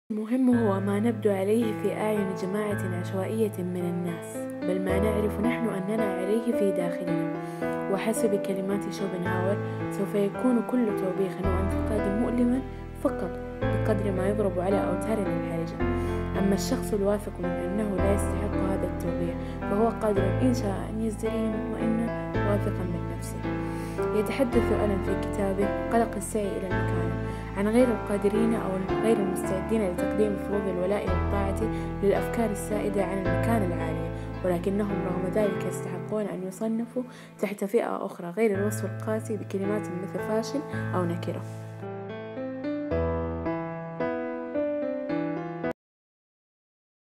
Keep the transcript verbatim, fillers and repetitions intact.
المهم هو ما نبدو عليه في أعين جماعة عشوائية من الناس، بل ما نعرف نحن أننا عليه في داخلنا. وحسب كلمات شوبنهاور سوف يكون كل توبيخ وانتقاد مؤلما فقط بقدر ما يضرب على أوتارنا الحرجة. أما الشخص الواثق من أنه لا يستحق هذا التوبيخ فهو قادر إن شاء أن يزدري مطمئنا واثقا من نفسه. يتحدث ألن في كتابه قلق السعي إلى المكانة عن غير القادرين أو غير المستعدين لتقديم فروض الولاء والطاعة للأفكار السائدة عن المكانة العالية، ولكنهم رغم ذلك يستحقون أن يصنفوا تحت فئة أخرى غير الوصف القاسي بكلمات مثل فاشل أو نكرة.